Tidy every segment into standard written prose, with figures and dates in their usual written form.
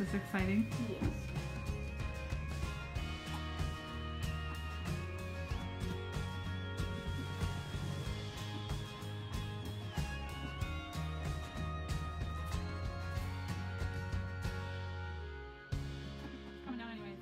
this exciting? Yes. Coming down anyways.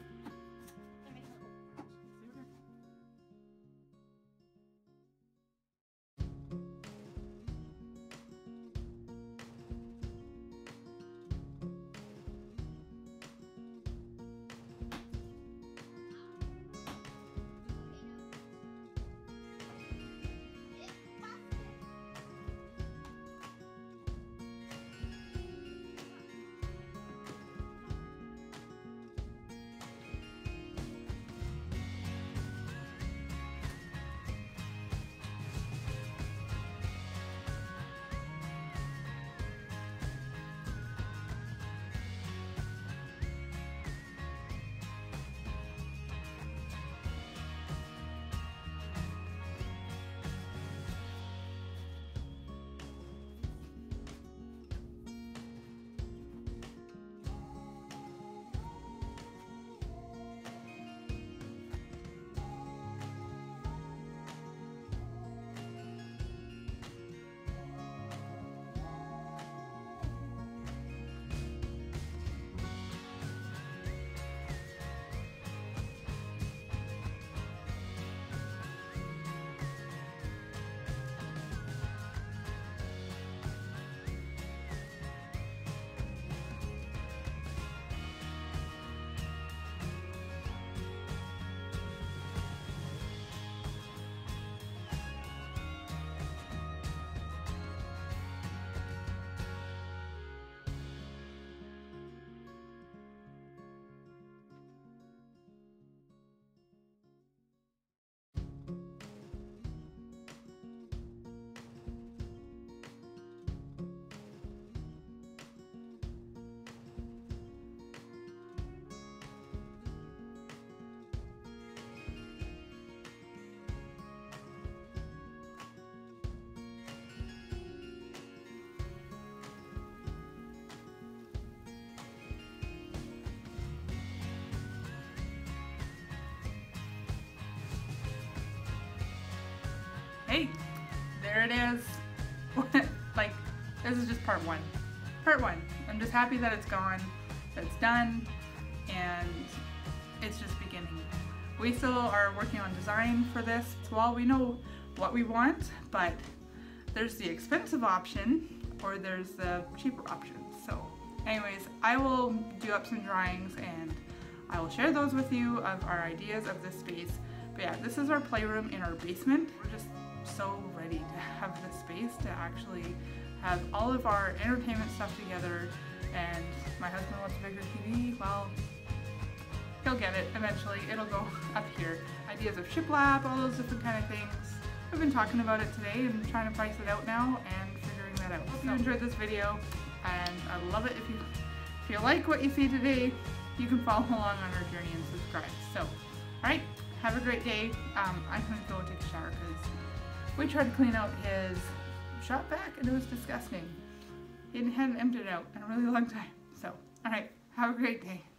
Hey, there it is. Like, this is just part one. Part one. I'm just happy that it's gone, that it's done, and it's just beginning. We still are working on design for this. Well, we know what we want, but there's the expensive option or there's the cheaper option. So anyways, I will do up some drawings and I will share those with you of our ideas of this space. But yeah, this is our playroom in our basement. We're just so ready to have this space to actually have all of our entertainment stuff together, and my husband wants a bigger TV. Well, he'll get it eventually. It'll go up here. Ideas of shiplap, all those different kind of things. We've been talking about it today and trying to price it out now and figuring that out. Hope you enjoyed this video, and I love it if you like what you see today, you can follow along on our journey and subscribe. So, alright, have a great day. I'm gonna go take a shower because we tried to clean out his shop vac and it was disgusting. He hadn't emptied it out in a really long time. So, alright, have a great day.